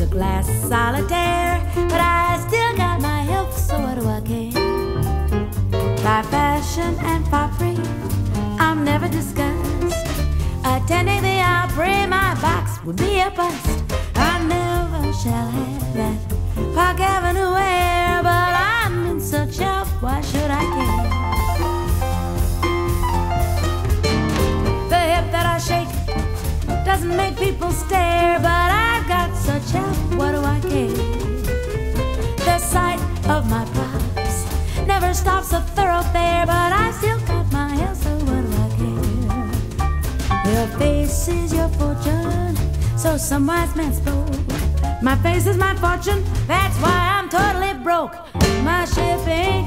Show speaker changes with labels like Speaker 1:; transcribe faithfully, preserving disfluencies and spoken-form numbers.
Speaker 1: a glass solitaire, but I still got my health, so what do I care? By fashion and foppery, I'm never discussed. Attending the Opry, my box would be a bust. I never shall have that Park Avenue air, but I'm in such health, why should I care? The hip that I shake doesn't make people stare, but I've got such health, what do I care? The sight of my props never stops a thoroughfare, but I've still got my health, so what do I care? Your face is your fortune, so some wise man spoke. My face is my fortune, that's why I'm totally broke. My ship ain't